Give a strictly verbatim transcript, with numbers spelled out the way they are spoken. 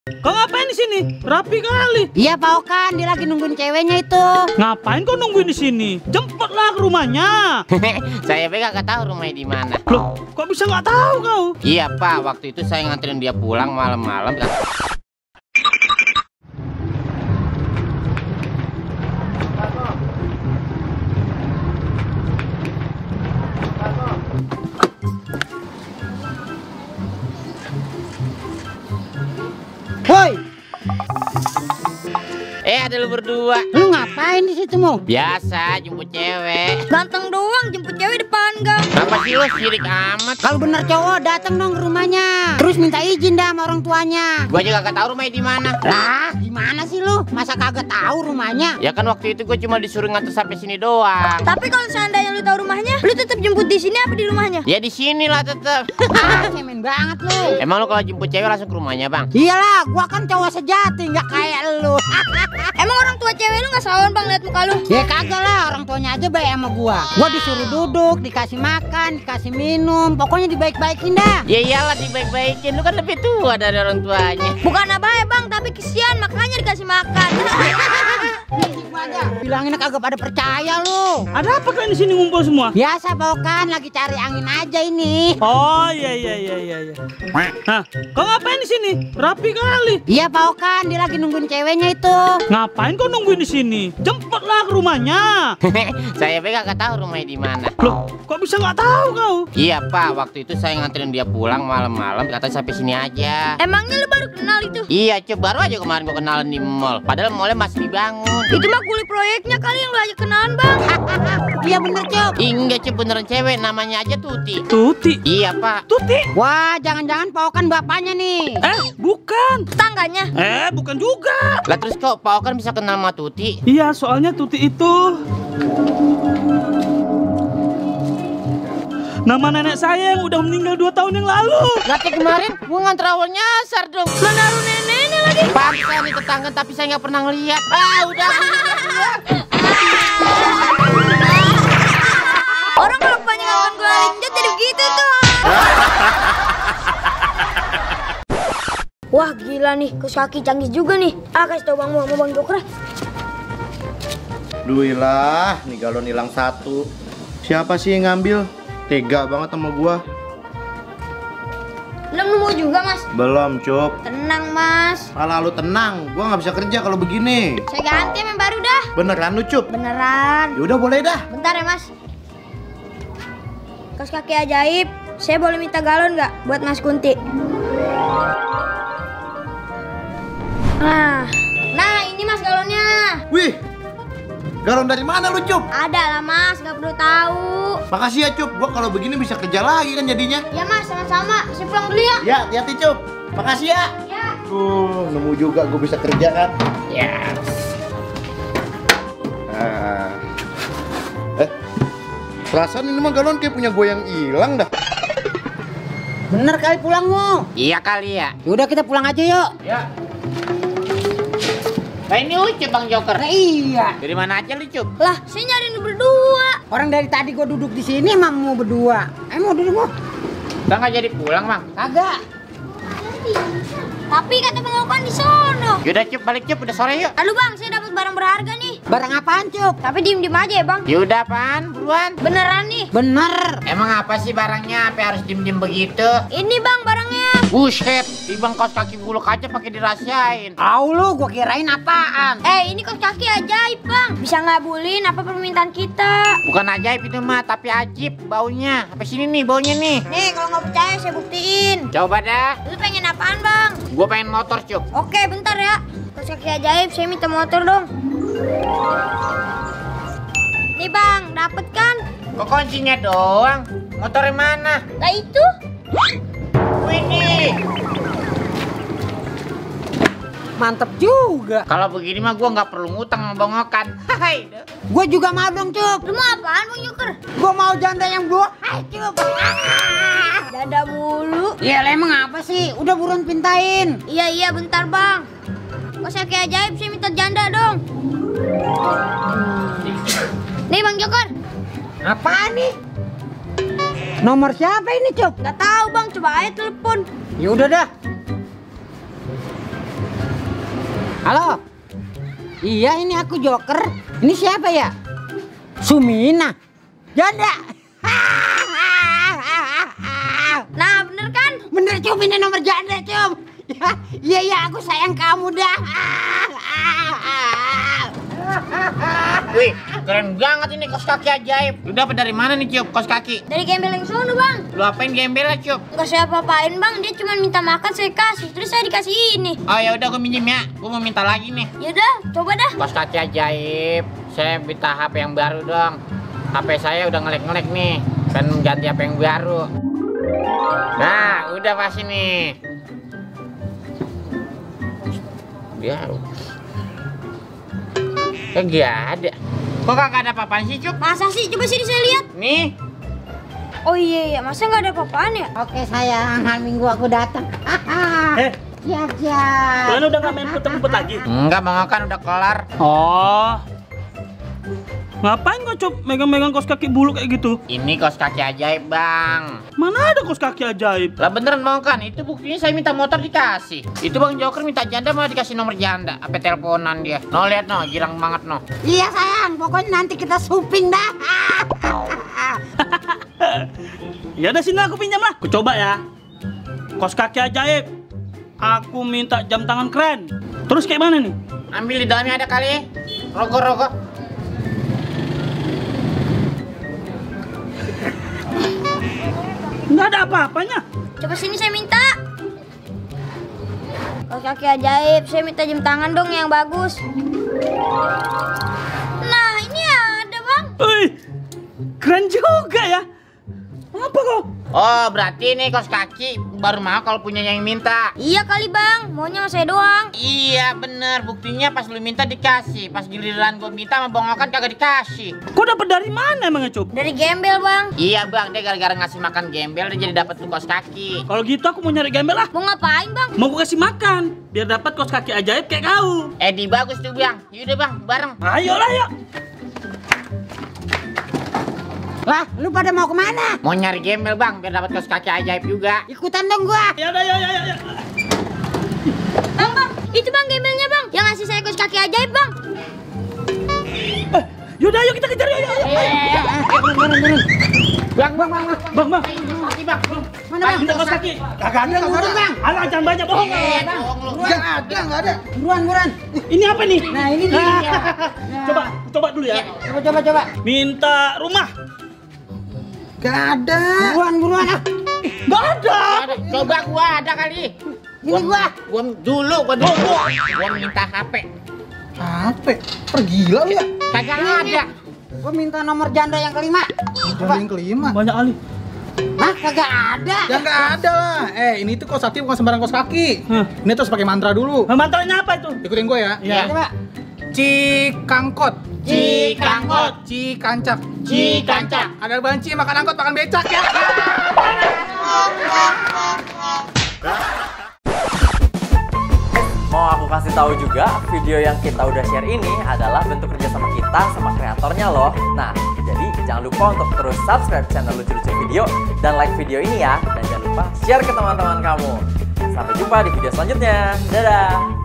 Kau ngapain di sini? Rapi kali. Iya Pak Okan, dia lagi nungguin ceweknya itu. Ngapain kau nungguin di sini? Jemputlah ke rumahnya. Saya juga nggak tahu rumahnya di mana. Loh, kok bisa nggak tahu kau? Iya Pak, waktu itu saya nganterin dia pulang malam-malam. Woi, Eh ada lu berdua. lu ngapain di situ mau? Biasa jemput cewek. Ganteng doang jemput cewek depan gang. Kenapa sih lu sirik amat? Kalau bener cowok datang dong ke rumahnya. Terus minta izin dah sama orang tuanya. Gua juga gak tahu rumahnya di mana. Lah, gimana sih lu? Masa kagak tahu rumahnya? Ya kan waktu itu gue cuma disuruh nganter sampai sini doang. Tapi kalau seandainya lu tahu rumahnya, lu tetap jemput di sini apa di rumahnya? Ya di sini lah tetep. Ah, cemen banget lu. Emang lu kalau jemput cewek langsung ke rumahnya bang? Iyalah, gua kan cowok sejati, nggak kayak lu. Emang orang tua cewek lu nggak sawan bang lihat muka lu? Ya kagak lah, orang tuanya aja baik sama gua. Gua disuruh duduk, dikasih makan, dikasih minum, pokoknya dibaik-baikin dah. Ya iyalah dibaik-baikin, lu kan lebih tua dari orang tuanya. Bukan apa ya bang, tapi kesian makanya dikasih makan. Bilangin kagak pada percaya lu. Ada apa kalian di sini ngumpul semua? Biasa Bokan, lagi cari angin aja ini. Oh iya iya iya iya. iya. Hah, kau ngapain di sini? Rapi kali. Iya Pak Okan, dia lagi nungguin ceweknya itu. Ngapain kau nungguin di sini? Jemputlah ke rumahnya. Saya juga gak tahu rumahnya di mana. Loh, kok bisa nggak tahu kau? Iya Pak, waktu itu saya nganterin dia pulang malam-malam, katanya sampai sini aja. Emangnya lu baru kenal itu? Iya, coba baru aja kemarin gua kenalan di mall. Padahal mallnya masih dibangun. Itu mah kulit proyeknya kali yang lu ajak kenalan bang. Iya bener Cuk. Enggak, Cep, beneran cewek, namanya aja Tuti. Tuti. Iya Pak. Tuti. Wah, jangan-jangan Pak Okan bapaknya nih. Eh, bukan. Tetangganya. Eh, bukan juga. Lah terus kok Pak Okan bisa kenal sama Tuti? Iya, soalnya Tuti itu nama nenek saya yang udah meninggal dua tahun yang lalu. Berarti kemarin gua nganter awal nyasar dong. Lah naruh neneknya lagi. Pantesan nih tetangga tapi saya nggak pernah ngeliat. Ah udah. Orang kalau kebanyakan gula linjut jadi begitu tuh. Wah gila nih, kaos kaki canggih juga nih. Ah kasih tau bang Mu sama bang Joker. Duilah, nih galon hilang satu. Siapa sih yang ngambil? Tega banget sama gua. Belum nemu juga mas? Belum, Cup. Tenang mas. Malah lu tenang, gua nggak bisa kerja kalau begini. Saya ganti yang baru dah. Beneran lu, Cup? Beneran. Yaudah boleh dah. Bentar ya mas. Kaos kaki ajaib. Saya boleh minta galon nggak buat Mas Kunti? Nah, nah ini mas galonnya. Wih, galon dari mana lu, Cup? Ada lah mas, nggak perlu tahu. Makasih ya, Cup. Gua kalau begini bisa kerja lagi kan jadinya. Ya mas, sama-sama. Saya pulang dulu ya. Ya, hati-hati, Cup. Makasih ya. Ya. Tuh, nemu juga gue bisa kerja kan. Yes. Nah. Eh, perasaan ini mah galon kayak punya gue yang hilang dah. Bener kali pulang Mu. Iya kali ya. Yaudah kita pulang aja yuk. Ya. Nah ini lucu Bang Joker. Nah, iya. Dari mana aja lu Cup? Lah, saya nyariin berdua. Orang dari tadi gua duduk di sini emang mau berdua. Eh mau duduk Mu? Kita nggak jadi pulang Bang. Kagak. Tapi kata Bang Okan di sono. Yaudah Cup, balik Cup, udah sore yuk. Aduh Bang, saya dapat barang berharga nih. Barang apaan Cuk? Tapi diem-diem aja ya Bang. Yaudah apaan? Buruan. Beneran nih. Bener. Emang apa sih barangnya? Apa harus diem-diem begitu? Ini Bang barangnya. Buset, Ibang kaos kaki bulu kaca pakai dirahasiain. Au lu, gua kirain apaan? Eh, ini kaos kaki ajaib Bang. Bisa ngabulin apa permintaan kita. Bukan ajaib itu mah, tapi ajib baunya. Apa sini nih baunya nih? Nih, kalau nggak percaya saya buktiin. Coba dah. Lu pengen apaan Bang? Gua pengen motor Cup. Oke, bentar ya. Kaos kaki ajaib, saya minta motor dong. Nih Bang, dapet kan? Kok kuncinya doang? Motornya mana? Lah itu. Widih. Mantep juga. Kalau begini mah gua nggak perlu ngutang sama Bang Okan. Hai. Gua juga mau dong Cuk. Lu mau apaan Bang Joker? Gua mau janda yang dua. Hai Cuk. Dada mulu. Ya emang apa sih? Udah buruan pintain. Iya iya bentar Bang. Kaos kaki ajaib saya minta janda dong. Nih Bang Joker. Apaan nih? Nomor siapa ini Cuk? Nggak tahu Bang, coba aja telepon. Ya udah dah. Halo. Iya, ini aku Joker. Ini siapa ya? Sumina. Janda. Nah, bener kan? Bener cum, ini nomor janda cum. Iya iya, aku sayang kamu dah. Wih, keren banget ini kaos kaki ajaib. Lu dapet dari mana nih, Cup, kaos kaki? Dari gembel yang sono, Bang. Lu apain gembelnya, Cup? Nggak saya apa-apain, Bang. Dia cuma minta makan, saya kasih. Terus saya dikasih ini. Oh ya udah, gue minjem ya. Gue mau minta lagi nih. Yaudah, coba dah. Kaos kaki ajaib. Saya minta H P yang baru dong. H P saya udah ngelek-ngelek nih. Pengen ganti H P yang baru. Nah, udah pas ini. Baru. Kagak ada. Kok kagak ada apa-apaan sih, Cup? Masa sih? Coba sini saya lihat. Nih. Oh iya, iya. Masa nggak ada apa-apaan ya? Oke sayang, hari Minggu aku datang. Eh, Siap siap. kalian udah nggak main puter-puter lagi? Enggak, Bang Okan udah kelar. Oh. Ngapain kau Cup megang-megang kaos kaki bulu kayak gitu? Ini kaos kaki ajaib, Bang. Mana ada kaos kaki ajaib? Lah beneran, Bang Okan. Itu buktinya saya minta motor dikasih. Itu Bang Joker minta janda malah dikasih nomor janda. Apa teleponan dia. No, lihat no, girang banget no. Iya sayang, pokoknya nanti kita shopping dah. Ya udah sini aku pinjam lah. Aku coba ya. Kaos kaki ajaib. Aku minta jam tangan keren. Terus kayak mana nih? Ambil di dalamnya ada kali. Rogo-rogo. Nggak ada apa-apanya. Coba sini saya minta. Kaos kaki ajaib, saya minta jam tangan dong yang bagus. Nah, ini ada, Bang. Wih, keren juga ya. Apa kok? Oh, berarti ini kaos kaki baru mau kalau punya yang minta. Iya kali, Bang. Maunya sama saya doang. Iya bener, buktinya pas lu minta dikasih. Pas giliran gue minta sama Bang Okan kagak dikasih. Kok dapat dari mana emangnya Cup? Dari gembel, Bang. Iya Bang, dia gara-gara ngasih makan gembel dia jadi dapat tuh kaos kaki. Kalau gitu aku mau nyari gembel lah. Mau ngapain, Bang? Mau gue kasih makan biar dapat kaos kaki ajaib kayak kau. Edi bagus tuh Bang. Yaudah Bang, bareng. Ayolah yuk. Lah, lu pada mau kemana? Mau nyari gembel Bang, biar dapat kaos kaki ajaib juga. Ikutan dong gua. Ya udah, ya ya ya. Bang, Bang. Itu Bang gembelnya, Bang. Yang ngasih saya kaos kaki ajaib, Bang. Eh, yaudah ayo kita kejar yuk. Yuk, yuk. Bang, bang, bang, bang. Bang, bang. Kaki Bang. Mana bang? Minta kaos kaki. Kagak ada, kagak ada. Bang. Alah, jangan banyak bohong. Eh, bohong lu. Enggak ada, enggak ada. Buruan, buruan. Ini apa nih? Nah, ini dia. Coba, coba dulu ya. Coba, coba, coba. Minta rumah. Enggak ada. Buruan, buruan ah. Nggak ada. Ada. Coba gua ada kali. Ini gua. Gua dulu, gua dulu. Gua minta H P. H P? Pergila lu ya? Kagak ada. Gua minta nomor janda yang kelima. Coba yang kelima. Banyak kali. Hah, kagak ada. Ya enggak ada lah. Eh, ini tuh kaos kaki bukan sembarang kaos kaki. Hah. Ini terus pakai mantra dulu. Nah, mantranya apa itu? Ikutin gue ya. Iya. Coba. Cikangkot. Cikangkot. Cikancak. Cikancak. Ada banci makan angkot makan becak ya. Mau aku kasih tahu juga, video yang kita udah share ini adalah bentuk kerjasama kita sama kreatornya loh. Nah, jadi jangan lupa untuk terus subscribe channel Lucu-Lucu Video dan like video ini ya. Dan jangan lupa share ke teman-teman kamu. Sampai jumpa di video selanjutnya. Dadah!